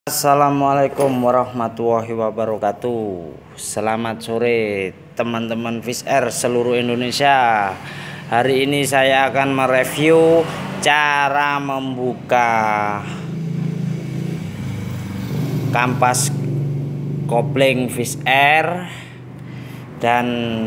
Assalamualaikum warahmatullahi wabarakatuh. Selamat sore teman-teman Fish Air seluruh Indonesia. Hari ini saya akan mereview cara membuka kampas kopling Fish Air dan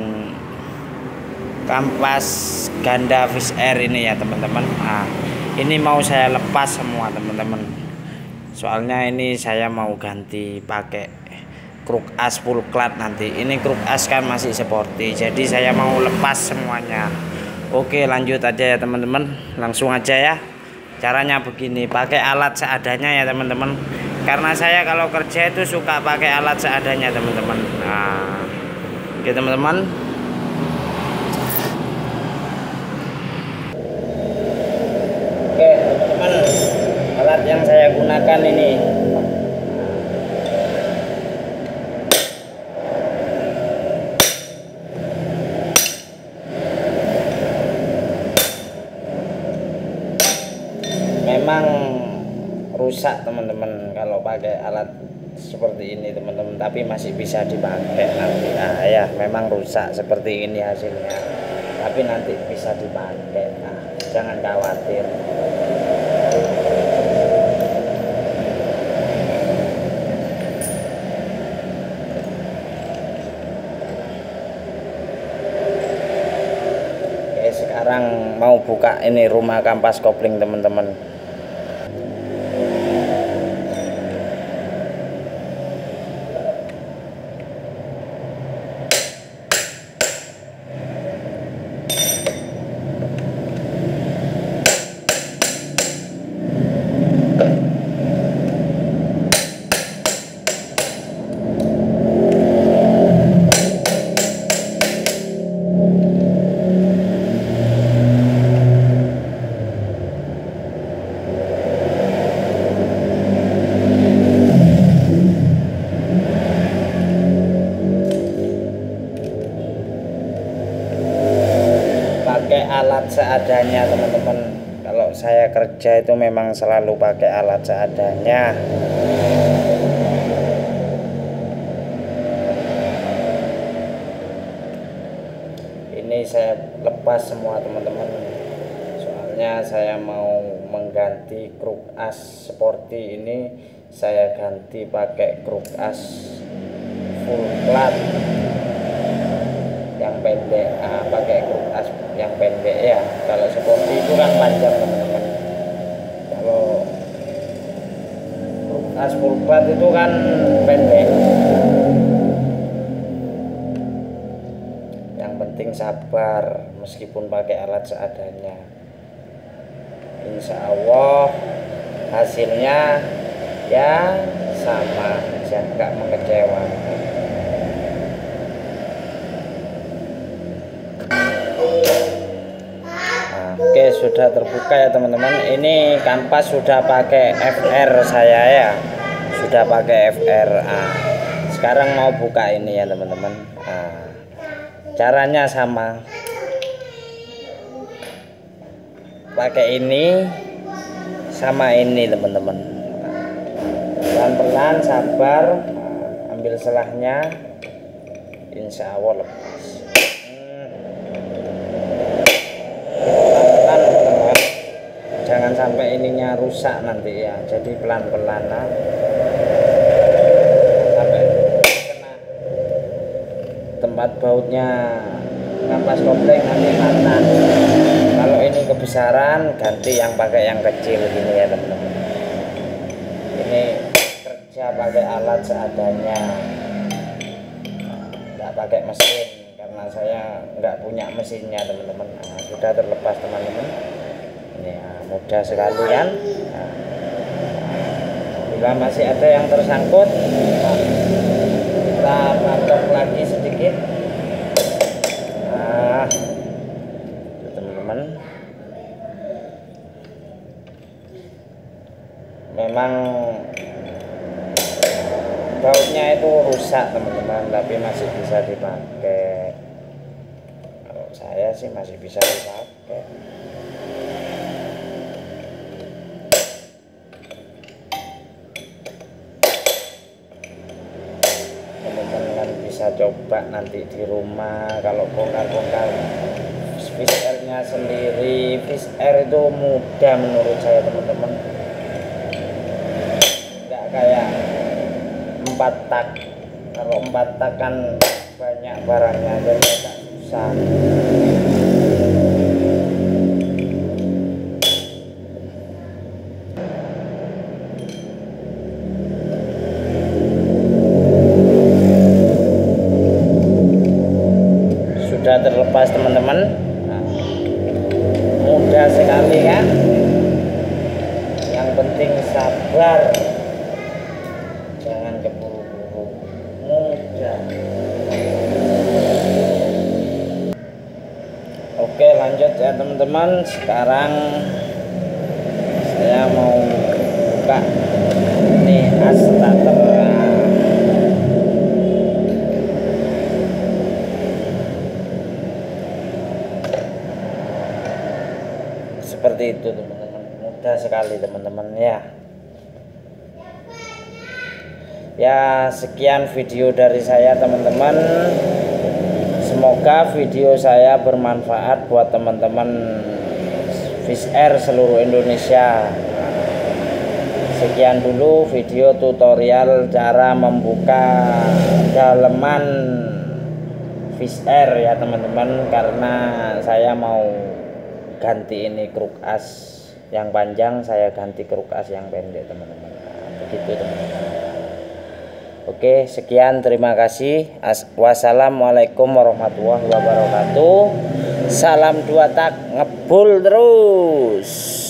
kampas ganda Fish Air ini ya teman-teman. Ini mau saya lepas semua teman-teman. Soalnya ini saya mau ganti pakai kruk as full clat nanti. Ini kruk as kan masih sporty, jadi saya mau lepas semuanya. Oke, lanjut aja ya teman-teman. Langsung aja ya. Caranya begini, pakai alat seadanya ya teman-teman. Karena saya kalau kerja itu suka pakai alat seadanya teman-teman. Oke teman-teman. Oke teman-teman, alat yang saya gunakan ini memang rusak teman-teman kalau pakai alat seperti ini teman-teman, tapi masih bisa dipakai nanti. Ya memang rusak seperti ini hasilnya, tapi nanti bisa dipakai. Jangan khawatir. Sekarang mau buka ini rumah kampas kopling teman-teman. Alat seadanya teman-teman. Kalau saya kerja itu memang selalu pakai alat seadanya. Ini saya lepas semua teman-teman, soalnya saya mau mengganti kruk as sporty ini. Saya ganti pakai kruk as full clat yang pendek. Pakai kruk as yang pendek ya. Kalau sporty itu kan panjang teman-teman. Kalau kruk as full clat itu kan pendek. Yang penting sabar meskipun pakai alat seadanya. Insya Allah hasilnya ya sama aja, nggak mengecewakan. Oke, sudah terbuka ya teman-teman. Ini kampas sudah pakai FR saya ya, sudah pakai FR. Sekarang mau buka ini ya teman-teman. Caranya sama, pakai ini sama ini teman-teman. Pelan-pelan, sabar, ambil selahnya, insya Allah lepas. Jangan sampai ininya rusak nanti ya, jadi pelan-pelan sampai kena tempat bautnya kampas kopling nanti patah. Kalau ini kebesaran, ganti yang pakai yang kecil gini ya teman-teman. Ini kerja pakai alat seadanya, nggak pakai mesin karena saya nggak punya mesinnya teman-teman. Sudah terlepas teman-teman. Ini mudah sekali kan. Bila masih ada yang tersangkut, kita patok lagi sedikit. Teman-teman, memang bautnya itu rusak teman-teman, tapi masih bisa dipakai. Kalau saya sih masih bisa dipakai. bisa coba nanti di rumah. Kalau bongkar-bongkar fish air-nya sendiri, fish air itu mudah menurut saya teman-teman, nggak kayak 4 tak. Kalau 4 tak kan banyak barangnya, jadi agak susah. Sudah terlepas teman-teman. Nah, mudah sekali kan, yang penting sabar, jangan keburu-buru, mudah. Oke, lanjut ya teman-teman. Sekarang saya mau buka ini as starter. Seperti itu teman-teman, mudah sekali teman-teman ya. Ya, sekian video dari saya teman-teman. Semoga video saya bermanfaat buat teman-teman Fish Air seluruh Indonesia. Sekian dulu video tutorial cara membuka daleman Fish Air ya teman-teman, karena saya mau ganti ini kruk as yang panjang, saya ganti kruk as yang pendek teman-teman. Begitu teman-teman. Oke, sekian, terima kasih. Wassalamualaikum warahmatullahi wabarakatuh. Salam 2 tak, ngebul terus.